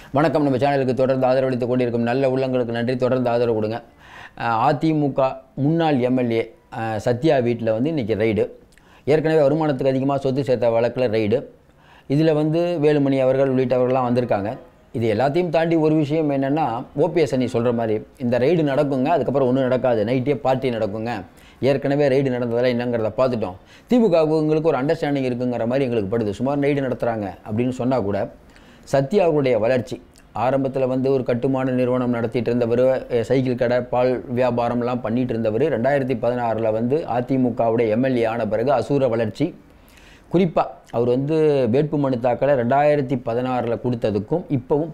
வணக்கம். நம்ம சேனலுக்கு தொடர்ந்து ஆதரவளித்து கொண்டிருக்கும் நல்ல உள்ளங்களுக்கு நன்றி. தொடர்ந்து ஆதரவு கொடுங்க. அதிமுக முன்னாள் எம்எல்ஏ சத்யா வீட்டில் வந்து இன்றைக்கி ரைடு. ஏற்கனவே வருமானத்துக்கு அதிகமாக சொத்து சேர்த்த வழக்கில் ரைடு. இதில் வந்து வேலுமணி அவர்கள் உள்ளிட்டவர்கள்லாம் வந்திருக்காங்க. இது எல்லாத்தையும் தாண்டி ஒரு விஷயம் என்னென்னா, ஓபிஎஸ் அணி சொல்கிற மாதிரி இந்த ரைடு நடக்குங்க, அதுக்கப்புறம் ஒன்றும் நடக்காது, நைட்டே பார்ட்டி நடக்குங்க. ஏற்கனவே ரைடு நடந்ததெல்லாம் என்னங்கிறத பார்த்துட்டோம். திமுகவுங்களுக்கு ஒரு அண்டர்ஸ்டாண்டிங் இருக்குங்கிற மாதிரி எங்களுக்கு படுது. சுமார் ரைடு நடத்துகிறாங்க அப்படின்னு சொன்னால் கூட சத்யாவுடைய வளர்ச்சி ஆரம்பத்தில் வந்து ஒரு கட்டுமான நிறுவனம் நடத்திட்டு இருந்தவர், சைக்கிள் கடை, பால் வியாபாரம்லாம் பண்ணிகிட்டு இருந்தவர் 2016 வந்து அதிமுகவுடைய எம்எல்ஏ ஆன பிறகு அசூர வளர்ச்சி. குறிப்பாக அவர் வந்து வேட்புமனு தாக்கலை 2016 கொடுத்ததுக்கும் இப்போவும்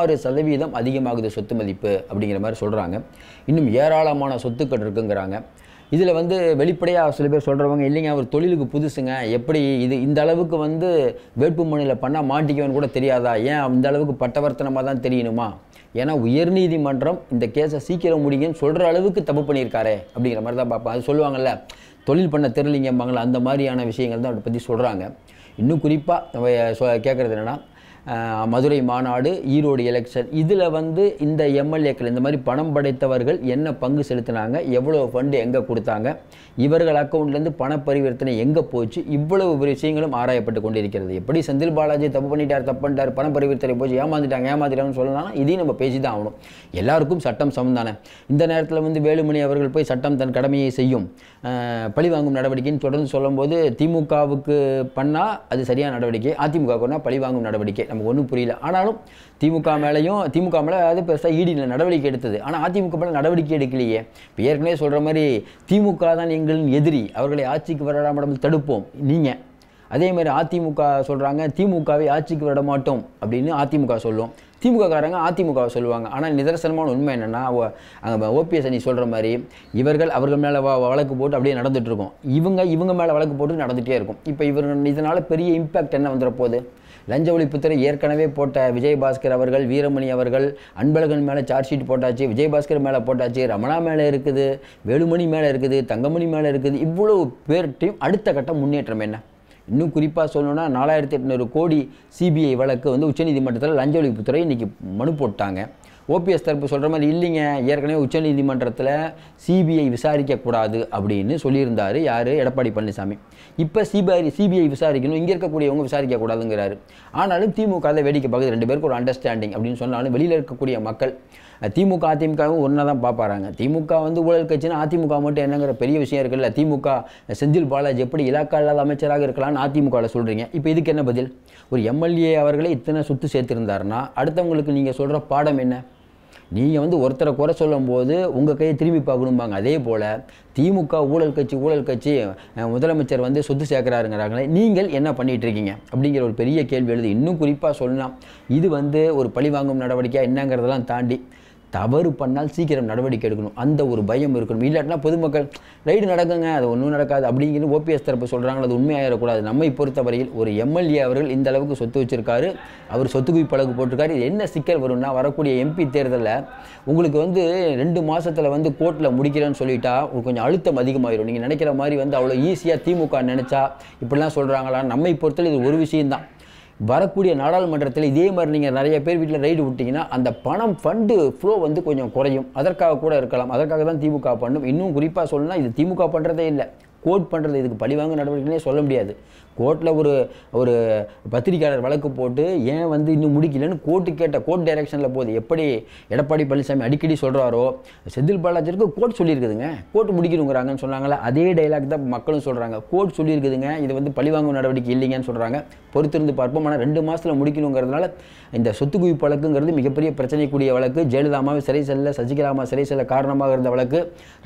16% அதிகமாகுது சொத்து மதிப்பு அப்படிங்கிற மாதிரி சொல்கிறாங்க. இன்னும் ஏராளமான சொத்துக்கள் இருக்குங்கிறாங்க. இதில் வந்து வெளிப்படையாக சில பேர் சொல்கிறவங்க, இல்லைங்க அவர் தொழிலுக்கு புதுசுங்க, எப்படி இந்த அளவுக்கு வந்து வேட்புமனுவில் பண்ணால் மாட்டிக்குவேன்னு கூட தெரியாதா, ஏன் இந்த அளவுக்கு பட்டவர்த்தனமாக தான் தெரியணுமா, ஏன்னா உயர்நீதிமன்றம் இந்த கேஸை சீக்கிரம் முடிங்கன்னு சொல்கிற அளவுக்கு தப்பு பண்ணியிருக்காரே அப்படிங்கிற மாதிரி தான் பார்ப்பேன். அது சொல்லுவாங்கள்ல, தொழில் பண்ண தெரியலிங்கம்பாங்களா, அந்த மாதிரியான விஷயங்கள் தான் அதை பற்றி சொல்கிறாங்க. இன்னும் குறிப்பாக கேட்குறது என்னென்னா, மதுரை மாநாடு, ஈரோடு எலெக்ஷன், இதில் வந்து இந்த எம்எல்ஏக்கள் இந்த மாதிரி பணம் படைத்தவர்கள் என்ன பங்கு செலுத்தினாங்க, எவ்வளோ ஃபண்டு எங்கே கொடுத்தாங்க, இவர்கள் அக்கௌண்ட்லேருந்து பண பரிவர்த்தனை எங்கே போச்சு, இவ்வளவு விஷயங்களும் ஆராயப்பட்டு கொண்டிருக்கிறது. எப்படி செந்தில் பாலாஜி தப்பு பண்ணிட்டார், பண பரிவர்த்தனை போச்சு, ஏமாத்திட்டாங்கன்னு சொல்லலாம். இதையும் நம்ம பேசி தான் ஆகணும். எல்லாருக்கும் சட்டம் சமம் தானே. இந்த நேரத்தில் வந்து வேலுமணி அவர்கள் போய் சட்டம் தன் கடமையை செய்யும், பழிவாங்கும் நடவடிக்கைன்னு தொடர்ந்து சொல்லும்போது, திமுகவுக்கு பண்ணால் அது சரியான நடவடிக்கை, அதிமுகவுக்குன்னா பழிவாங்கும் நடவடிக்கை. நமக்கு ஒன்றும் புரியல. ஆனாலும் திமுக மேலே அது பெருசாக ஈடியில் நடவடிக்கை எடுத்தது. ஆனால் அதிமுக மேலே நடவடிக்கை எடுக்கலையே. இப்போ ஏற்கனவே சொல்கிற மாதிரி திமுக தான் எங்களின் எதிரி, அவர்களை ஆட்சிக்கு வரவிடாமல் தடுப்போம். நீங்கள் அதே மாதிரி அதிமுக சொல்கிறாங்க, திமுகவை ஆட்சிக்கு விட மாட்டோம் அப்படின்னு அதிமுக சொல்லுவோம், திமுககாரங்க அதிமுகவை சொல்லுவாங்க. ஆனால் நிதர்சனமான உண்மை என்னென்னா, அங்கே ஓபிஎஸ் அணி சொல்கிற மாதிரி அவர்கள் மேலே வழக்கு போட்டு அப்படியே நடந்துகிட்ருக்கோம், இவங்க மேலே வழக்கு போட்டு நடந்துகிட்டே இருக்கும். இப்போ இதனால் பெரிய இம்பேக்ட் என்ன வந்துட போகுது? லஞ்ச ஒழிப்புத்துறை ஏற்கனவே போட்ட விஜயபாஸ்கர் அவர்கள், வீரமணி அவர்கள், அன்பழகன் மேலே சார்ஜ் ஷீட் போட்டாச்சு, விஜயபாஸ்கர் மேலே போட்டாச்சு, ரமணா மேலே இருக்குது, வேலுமணி மேலே இருக்குது, தங்கமணி மேலே இருக்குது. இவ்வளவு பேர்ட்டையும் அடுத்த கட்ட முன்னேற்றம் என்ன? இன்னும் குறிப்பாக சொல்லணும்னா 4800 கோடி சிபிஐ வழக்கு வந்து உச்சநீதிமன்றத்தில் லஞ்ச ஒழிப்புத்துறை இன்றைக்கி மனு போட்டாங்க. ஓபிஎஸ் தரப்பு சொல்கிற மாதிரி இல்லைங்க, ஏற்கனவே உச்சநீதிமன்றத்தில் சிபிஐ விசாரிக்கக்கூடாது அப்படின்னு சொல்லியிருந்தார் யார், எடப்பாடி பழனிசாமி. இப்போ சிபிஐ விசாரிக்கணும், இங்கே இருக்கக்கூடியவங்க விசாரிக்கக்கூடாதுங்கிறாரு. ஆனாலும் திமுக அதை வேடிக்கை பார்க்குது. 2 பேருக்கு ஒரு அண்டர்ஸ்டாண்டிங் அப்படின்னு சொன்னாலும் வெளியில் இருக்கக்கூடிய மக்கள் திமுக அதிமுகவும் ஒன்றா தான் பார்ப்பாங்க. திமுக வந்து ஊழல் கட்சின்னா அதிமுக மட்டும் என்னங்கிற பெரிய விஷயம் இருக்குல்ல. திமுக செந்தில் பாலாஜி எப்படி இலாக்கா இல்லாத அமைச்சராக இருக்கலாம்னு அதிமுகவில் சொல்கிறீங்க. இப்போ இதுக்கு என்ன பதில்? ஒரு எம்எல்ஏ அவர்களே இத்தனை சொத்து சேர்த்துருந்தாருன்னா அடுத்தவங்களுக்கு நீங்கள் சொல்கிற பாடம் என்ன? நீங்கள் வந்து ஒருத்தரை குறை சொல்லும் போது உங்கள் கையை திரும்பி பார்க்கணும்பாங்க. அதே போல் திமுக ஊழல் கட்சி, முதலமைச்சர் வந்து சொத்து சேர்க்குறாருங்கிறாங்களே, நீங்கள் என்ன பண்ணிகிட்டு இருக்கீங்க அப்படிங்கிற ஒரு பெரிய கேள்வி எழுது. இன்னும் குறிப்பாக சொல்லலாம், இது வந்து ஒரு பழிவாங்கும் நடவடிக்கையாக என்னங்கிறதெல்லாம் தாண்டி தவறு பண்ணால் சீக்கிரம் நடவடிக்கை எடுக்கணும், அந்த ஒரு பயம் இருக்கணும். இல்லாட்டினா பொதுமக்கள் ரைடு நடக்குங்க, அது ஒன்றும் நடக்காது அப்படிங்கிறது ஓபிஎஸ் தரப்பு சொல்கிறாங்களோ, அது உண்மையாகிடக்கூடாது. நம்மை பொறுத்தவரையில் ஒரு எம்எல்ஏ அவர்கள் இந்த அளவுக்கு சொத்து வச்சுருக்காரு, அவர் சொத்து குவிப்பு வழக்கு போட்டிருக்காரு. இது என்ன சிக்கல் வரும்னா, வரக்கூடிய எம்பி தேர்தலில் உங்களுக்கு வந்து 2 மாதத்தில் வந்து கோர்ட்டில் முடிக்கிறேன்னு சொல்லிட்டா கொஞ்சம் அழுத்தம் அதிகமாகிடும். நீங்கள் நினைக்கிற மாதிரி வந்து அவ்வளோ ஈஸியாக திமுக நினச்சா இப்படிலாம் சொல்கிறாங்களா? நம்மை பொறுத்தவரை இது ஒரு விஷயம்தான். வரக்கூடிய நாடாளுமன்றத்தில் இதே மாதிரி நீங்கள் நிறைய பேர் வீட்டில் ரைடு விட்டிங்கன்னா அந்த ஃபண்டு ஃப்ளோ வந்து கொஞ்சம் குறையும். அதற்காக கூட இருக்கலாம். அதற்காக தான் திமுக பண்ணும். இன்னும் குறிப்பாக சொல்லணும்னா, இது திமுக பண்ணுறதே இல்லை, கோர்ட் பண்ணுறது. இதுக்கு பழிவாங்க நடவடிக்கைனே சொல்ல முடியாது. கோர்ட்டில் ஒரு பத்திரிகையாளர் வழக்கு போட்டு ஏன் வந்து இன்னும் முடிக்கலன்னு கோர்ட் டைரக்ஷனில் போகுது. எப்படி எடப்பாடி பழனிசாமி அடிக்கடி சொல்கிறாரோ, செந்தில் பாலாஜிக்கு கோர்ட் சொல்லியிருக்குதுங்க, கோர்ட் முடிக்கணுங்கிறாங்கன்னு சொன்னாங்களே, அதே டைலாக் தான் மக்களும் சொல்கிறாங்க. கோர்ட் சொல்லியிருக்குதுங்க, இது வந்து பழிவாங்கும் நடவடிக்கை இல்லைங்கன்னு சொல்கிறாங்க. பொறுத்திருந்து பார்ப்போம். ஆனால் 2 மாதத்தில் முடிக்கணுங்கிறதுனால இந்த சொத்து குவிப்பு வழக்குங்கிறது மிகப்பெரிய பிரச்சனைக்கூடிய வழக்கு. ஜெயலலிதாமாவை சிறை செல்ல, சசிகலாமா சிறை செல்ல காரணமாக இருந்த வழக்கு.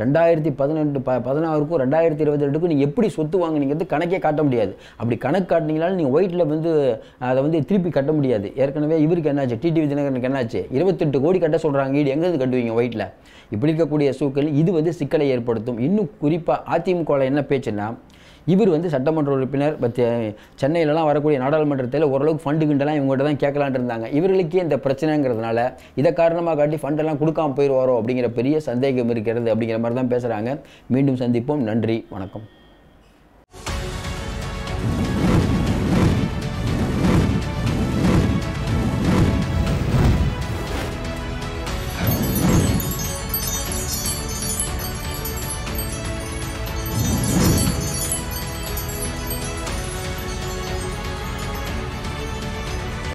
2016க்கும் 2022க்கும் நீங்கள் எப்படி சொத்து வாங்கினீங்கிறது கணக்கே காட்ட முடியாது. அப்படி கணக்கு காட்டினீங்களாலும் நீங்கள் ஒயிட்டில் வந்து அதை வந்து திருப்பி கட்ட முடியாது. ஏற்கனவே இவருக்கு என்னாச்சு, டிடிவி தினகரனுக்கு என்னாச்சு, 28 கோடி கட்ட சொல்கிறாங்க. ஈடு எங்கேருந்து கட்டுவீங்க ஒயிட்டில்? இப்படி இருக்கக்கூடிய சூழல் இது வந்து சிக்கலை ஏற்படுத்தும். இன்னும் குறிப்பாக அதிமுகவில் என்ன பேச்சுன்னா, இவர் வந்து சட்டமன்ற உறுப்பினர், சென்னையிலலாம் வரக்கூடிய நாடாளுமன்றத்தில் ஓரளவுக்கு ஃபண்டு கிண்டெல்லாம் இவங்ககிட்ட தான் கேட்கலான் இருந்தாங்க. இவர்களுக்கே இந்த பிரச்சனைங்கிறதுனால இதை காரணமாக காட்டி ஃபண்டெல்லாம் கொடுக்காமல் போயிடுவாரோ அப்படிங்கிற பெரிய சந்தேகம் இருக்கிறது அப்படிங்கிற மாதிரி தான் பேசுகிறாங்க. மீண்டும் சந்திப்போம். நன்றி, வணக்கம்.